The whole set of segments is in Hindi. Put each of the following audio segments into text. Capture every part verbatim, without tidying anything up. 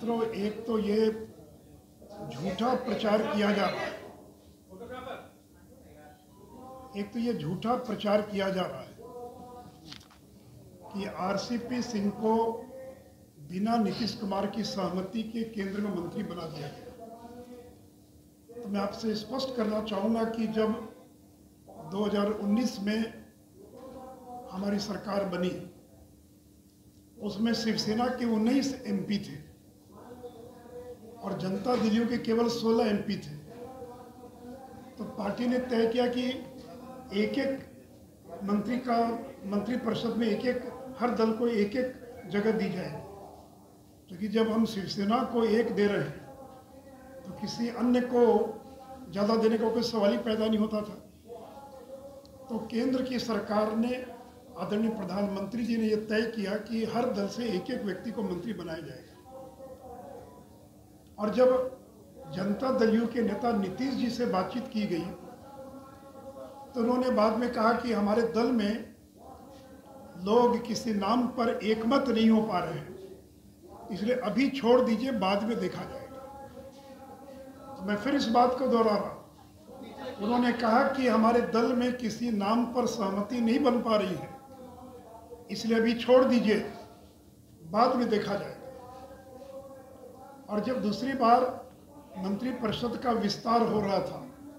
मित्रों, एक तो ये झूठा प्रचार किया जा रहा है एक तो ये झूठा प्रचार किया जा रहा है कि आरसीपी सिंह को बिना नीतीश कुमार की सहमति के केंद्र में मंत्री बना दिया गया। तो मैं आपसे स्पष्ट करना चाहूँगा कि जब दो हज़ार उन्नीस में हमारी सरकार बनी, उसमें शिवसेना के उन्नीस एमपी थे और जनता दलियों के केवल सोलह एमपी थे। तो पार्टी ने तय किया कि एक एक मंत्री का मंत्री परिषद में एक एक हर दल को एक एक जगह दी जाएगी, क्योंकि जब हम शिवसेना को एक दे रहे हैं तो किसी अन्य को ज़्यादा देने का कोई सवाल ही पैदा नहीं होता था। तो केंद्र की सरकार ने, आदरणीय प्रधानमंत्री जी ने यह तय किया कि हर दल से एक एक व्यक्ति को मंत्री बनाया जाएगा। और जब जनता दलियों के नेता नीतीश जी से बातचीत की गई तो उन्होंने बाद में कहा कि हमारे दल में लोग किसी नाम पर एकमत नहीं हो पा रहे हैं, इसलिए अभी छोड़ दीजिए, बाद में देखा जाएगा। तो मैं फिर इस बात को दोहरा रहा हूं। उन्होंने कहा कि हमारे दल में किसी नाम पर सहमति नहीं बन पा रही है, इसलिए अभी छोड़ दीजिए, बाद में देखा जाएगा। और जब दूसरी बार मंत्री परिषद का विस्तार हो रहा था,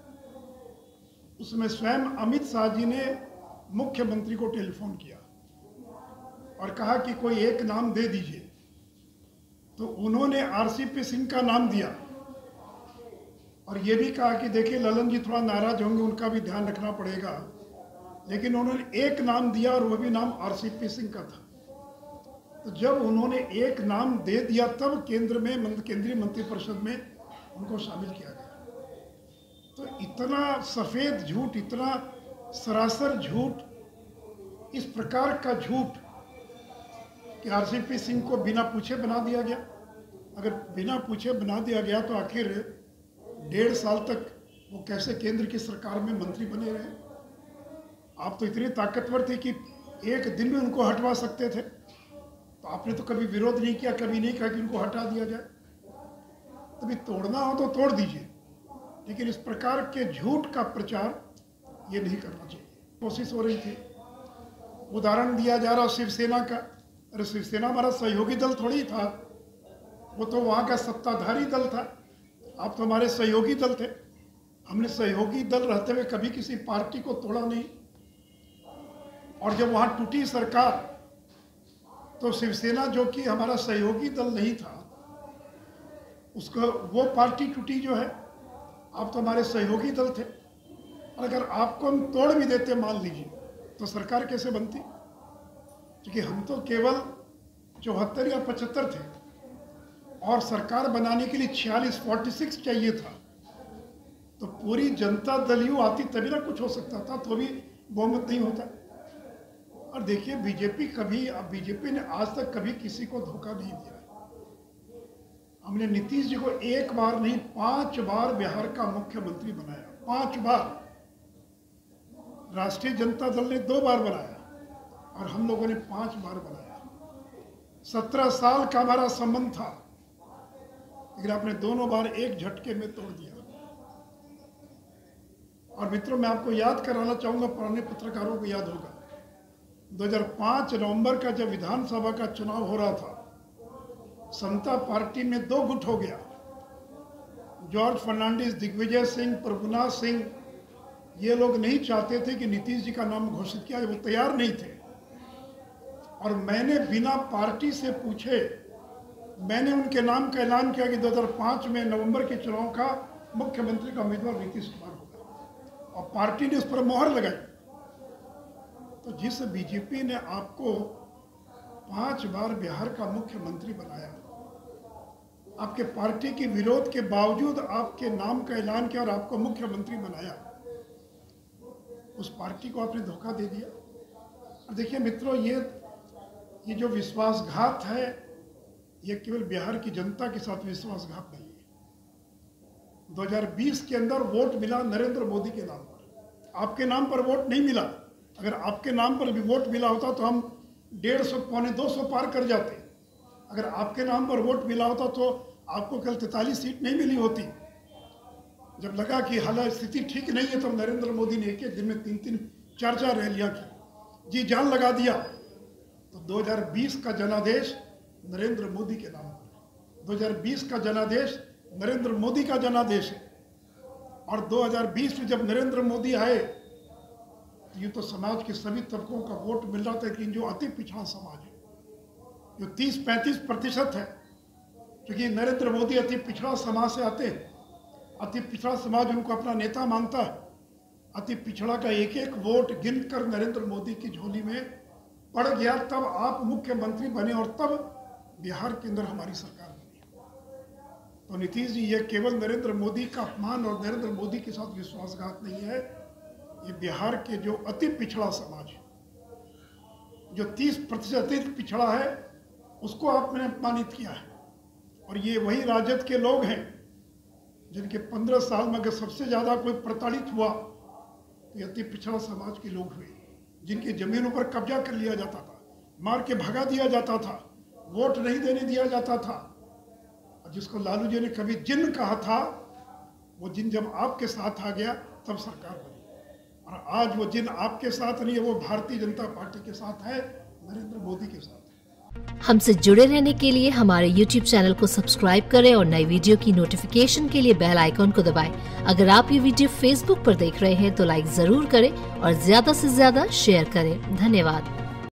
उसमें स्वयं अमित शाह जी ने मुख्यमंत्री को टेलीफोन किया और कहा कि कोई एक नाम दे दीजिए। तो उन्होंने आरसीपी सिंह का नाम दिया और ये भी कहा कि देखिए ललन जी थोड़ा नाराज होंगे, उनका भी ध्यान रखना पड़ेगा, लेकिन उन्होंने एक नाम दिया और वो भी नाम आरसीपी सिंह का था। तो जब उन्होंने एक नाम दे दिया तब केंद्र में केंद्रीय मंत्रिपरिषद में उनको शामिल किया गया। तो इतना सफ़ेद झूठ, इतना सरासर झूठ, इस प्रकार का झूठ कि आरसीपी सिंह को बिना पूछे बना दिया गया। अगर बिना पूछे बना दिया गया तो आखिर डेढ़ साल तक वो कैसे केंद्र की सरकार में मंत्री बने रहे? आप तो इतने ताकतवर थे कि एक दिन में उनको हटवा सकते थे, तो आपने तो कभी विरोध नहीं किया, कभी नहीं कहा कि उनको हटा दिया जाए। तभी तोड़ना हो तो तोड़ दीजिए, लेकिन इस प्रकार के झूठ का प्रचार ये नहीं करना चाहिए। कोशिश हो रही थी, उदाहरण दिया जा रहा शिवसेना का। अरे शिवसेना हमारा सहयोगी दल थोड़ी था, वो तो वहाँ का सत्ताधारी दल था। आप तो हमारे सहयोगी दल थे। हमने सहयोगी दल रहते हुए कभी किसी पार्टी को तोड़ा नहीं। और जब वहाँ टूटी सरकार तो शिवसेना, जो कि हमारा सहयोगी दल नहीं था, उसका वो पार्टी टूटी जो है। आप तो हमारे सहयोगी दल थे। अगर आपको हम तोड़ भी देते मान लीजिए, तो सरकार कैसे बनती? क्योंकि हम तो केवल चौहत्तर या पचहत्तर थे और सरकार बनाने के लिए छियालीस फोर्टी सिक्स चाहिए था। तो पूरी जनता दलियों आती तभी ना कुछ हो सकता था, तो भी बहुमत नहीं होता। और देखिए बीजेपी कभी बीजेपी ने आज तक कभी किसी को धोखा नहीं दिया। हमने नीतीश जी को एक बार नहीं पांच बार बिहार का मुख्यमंत्री बनाया, पांच बार। राष्ट्रीय जनता दल ने दो बार बनाया और हम लोगों ने पांच बार बनाया। सत्रह साल का हमारा संबंध था, लेकिन आपने दोनों बार एक झटके में तोड़ दिया। और मित्रों, मैं आपको याद कराना चाहूंगा, पुराने पत्रकारों को याद होगा, दो हज़ार पाँच नवंबर का जब विधानसभा का चुनाव हो रहा था, समता पार्टी में दो गुट हो गया। जॉर्ज फर्नांडिस, दिग्विजय सिंह, प्रभुनाथ सिंह, ये लोग नहीं चाहते थे कि नीतीश जी का नाम घोषित किया जाए, वो तैयार नहीं थे। और मैंने बिना पार्टी से पूछे मैंने उनके नाम का ऐलान किया कि दो हज़ार पाँच में नवंबर के चुनाव का मुख्यमंत्री का उम्मीदवार नीतीश कुमार होगा, और पार्टी ने उस पर मोहर लगाई। तो जिस बीजेपी ने आपको पांच बार बिहार का मुख्यमंत्री बनाया, आपके पार्टी के विरोध के बावजूद आपके नाम का ऐलान किया और आपको मुख्यमंत्री बनाया, उस पार्टी को आपने धोखा दे दिया। और देखिए मित्रों, ये ये जो विश्वासघात है, ये केवल बिहार की जनता के साथ विश्वासघात नहीं है। दो हज़ार बीस के अंदर वोट मिला नरेंद्र मोदी के नाम पर, आपके नाम पर वोट नहीं मिला। अगर आपके नाम पर भी वोट मिला होता तो हम डेढ़ सौ पौने दो सौ पार कर जाते। अगर आपके नाम पर वोट मिला होता तो आपको कल तैंतालीस सीट नहीं मिली होती। जब लगा कि हालांकि स्थिति ठीक नहीं है, तो नरेंद्र मोदी ने एक एक दिन में तीन तीन चार चार रैलियां की, जी जान लगा दिया। तो दो हज़ार बीस का जनादेश नरेंद्र मोदी के नाम पर, दो हज़ार बीस का जनादेश नरेंद्र मोदी का जनादेश है। और दो हज़ार बीस में जब नरेंद्र मोदी आए तो ये तो समाज के सभी तबकों का वोट मिल रहा था, लेकिन जो अति पिछड़ा समाज है, जो तीस पैंतीस प्रतिशत है, क्योंकि नरेंद्र मोदी अति पिछड़ा समाज से आते हैं, अति पिछड़ा समाज उनको अपना नेता मानता है। अति पिछड़ा का एक एक वोट गिनकर नरेंद्र मोदी की झोली में पड़ गया, तब आप मुख्यमंत्री बने और तब बिहार के अंदर हमारी सरकार बनी। तो नीतीश जी, ये केवल नरेंद्र मोदी का अपमान और नरेंद्र मोदी के साथ विश्वासघात नहीं है, ये बिहार के जो अति पिछड़ा समाज है, जो तीस प्रतिशत अति पिछड़ा है, उसको आपने अपमानित किया है। और ये वही राजद के लोग हैं जिनके पंद्रह साल में अगर सबसे ज़्यादा कोई प्रताड़ित हुआ तो अति पिछड़ा समाज के लोग हुए, जिनकी ज़मीनों पर कब्जा कर लिया जाता था, मार के भगा दिया जाता था, वोट नहीं देने दिया जाता था। और जिसको लालू जी ने कभी जिन्न कहा था, वो जिन्न जब आपके साथ आ गया तब सरकार बनी। और आज वो जिन्न आपके साथ नहीं है, वो भारतीय जनता पार्टी के साथ है, नरेंद्र मोदी के साथ है। हमसे जुड़े रहने के लिए हमारे यूट्यूब चैनल को सब्सक्राइब करें और नई वीडियो की नोटिफिकेशन के लिए बेल आइकॉन को दबाएं। अगर आप ये वीडियो फेसबुक पर देख रहे हैं तो लाइक जरूर करें और ज्यादा से ज्यादा शेयर करें। धन्यवाद।